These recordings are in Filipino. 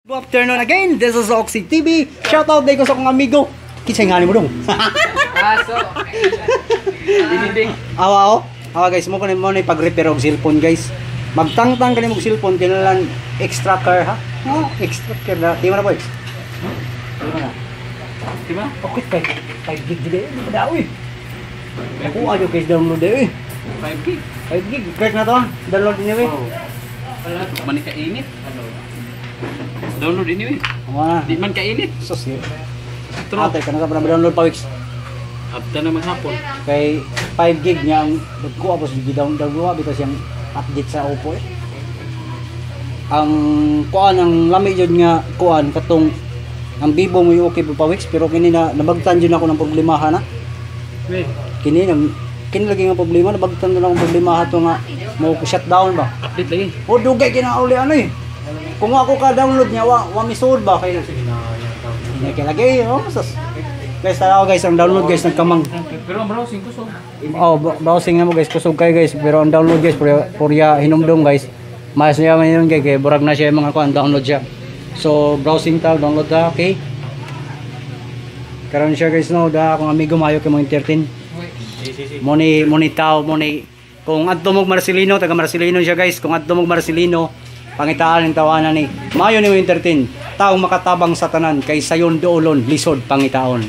Good afternoon again, this is Oxy TV. Shoutout day ko sa akong amigo. Kisay nga ni mo dong. Awa guys, mo kanimo na pag-repair og cellphone guys. Magtangtang kanimo og cellphone kinalan extra car ha. Oh, extra car na. Di mo na boy. Di mo na. Di ba? Okay, 5 gig di ba daw eh. Ako ayo guys download eh. 5 gig. 5 gig, correct na to. Download niyo eh. Wala, man kainit. Download ini Wala. Di man kainit. Sus yun. Ate, ka na ka download pa weeks. Abda na maghapon. Kay 5 gig niya ang ko tapos download bitaw siyang update sa Oppo eh. Ang kuan ang lami jud nga kuan katong ang Vivo mo yung okay pa weeks pero kini na nabagtan jud ako ng problema na. Kini lagi nga problema nabagtan na akong problema to nga mo ko shutdown ba. Update lagi. O dugay kinauli ano eh. Kung ako ka-download niya, wa misud ba kay hindi lagi, oh, sus. Guys, tara guys, ang download guys nagkamang. Pero ang browsing ko so. Oh, browsing na mo guys, kusog kay guys, pero ang download guys purya hinumdum guys. Mas niya man yun kay burag na siya mga kuan download siya. So, browsing ta, download ta, okay? Karon siya guys no, da akong amigo mayo kay mo entertain. Moni tao, kung adto mo Marcelino, taga Marcelino siya guys, kung adto mo Marcelino pangitaan ng tawanan ni mayo ni mo entertain taong makatabang sa tanan kay sayon doolon lisod pangitaon.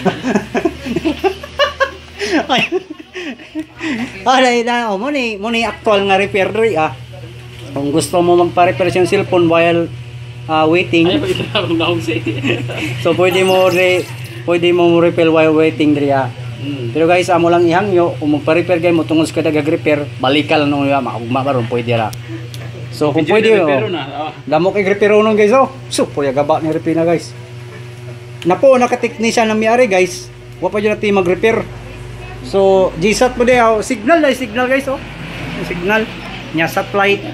Ay na mo ni actual nga repair diri ah. Kung gusto mo magpa-repair siyang cellphone while waiting. So pwede mo repair while waiting diri ah. Pero guys amo lang ihangyo kung magpa-repair kay mo tungod sa kada repair balikal no ya maugma karon pwede ra. So kung pwede damo kay repair unong guys oh. So puya gaba ni repair na guys. Napo naka-technician na miari guys. Wa pa jud natin mag-repair. So GSAT mo day signal guys oh. Signal nya satellite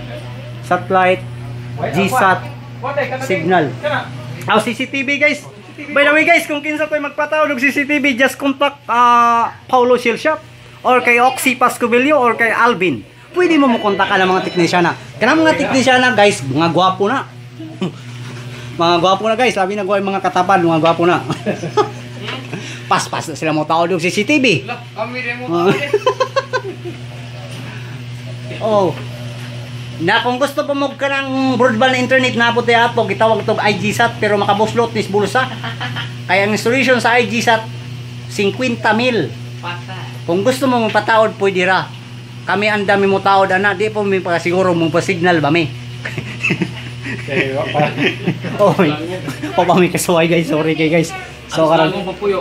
GSAT signal. CCTV guys. By the way guys, kung kinsa toy magpataw og CCTV just contact Paulo Shield Shop or kay Oxy Pascovilio or kay Alvin. Pwede mo kontakan ang mga teknisyan na. Kanang mga teknisyan na guys, mga gwapo na. Mga gwapo na guys, labi na yung mga katapan, mga gwapo na. Pas-pas na sila mo tao doon CCTV. Kami rin mo. Oh. Na kung gusto pa mo ka ng broadband na internet na puti ato, gitawag ito IGSAT pero makabuslot nis bulsa. Kaya ang installation sa IGSAT 50,000. Kung gusto mo magpataod, pwede ra. Kami ang dami mo tao na di po may pagkasiguro mong pa-signal ba mi? Oh, may kasuway guys, sorry kay guys. So karon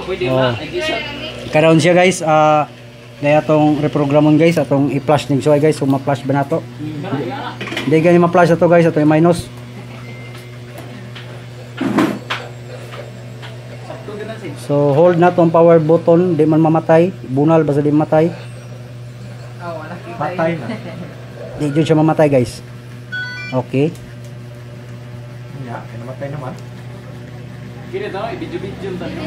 karon siya guys, gaya tong reprogramon guys, atong i-flash ning suway guys, so ma-flash ba nato? Hindi gani ma-flash ato guys, ato i-minus. So hold na tong power button, di man mamatay, bunal basta di matay. Patay na. Di dyan siya mamatay guys. Okay. Yeah, namatay naman. Kini daw i-video tayo.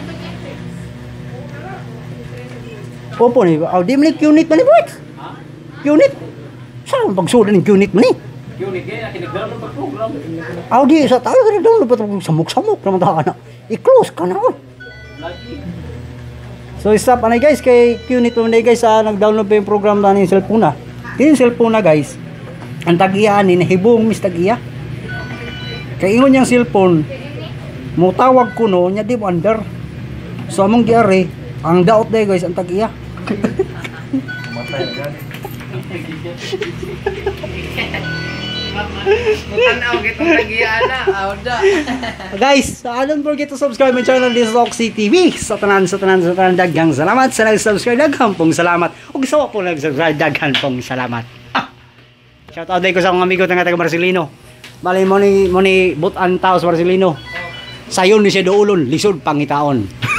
Opo ni, di man unit man ni boy. Ha? Unit. Saan pagsudan ng unit man ni? Unit kaya kinigdownload pa program. Di sa tayo kinigdownload pa samok-samok naman ta na. I-close ka na. Lagi. So stop anay guys kay Qnit mo guys nag-download pa yung program na yung cellphone na. Yung cellphone na guys. Ang tag-iya ni nahibong mis tag-iya. Kay ingon yang cellphone mo tawag ko no nya di mo under. So among giari ang daot day guys ang tag-iya. Matay gan. Mutanaw gitong tag-iana, awda. Guys, don't forget to subscribe my channel, this is Oxy TV. Sa tanan daghang salamat sa nag-subscribe, daghang pong salamat. Ug sa po nag-subscribe, daghang pong salamat. Shout out day ko sa akong amigo taga Marcelino. Bali mo ni butan tao sa Marcelino. Sayon ni siya doolon, lisod pangitaon.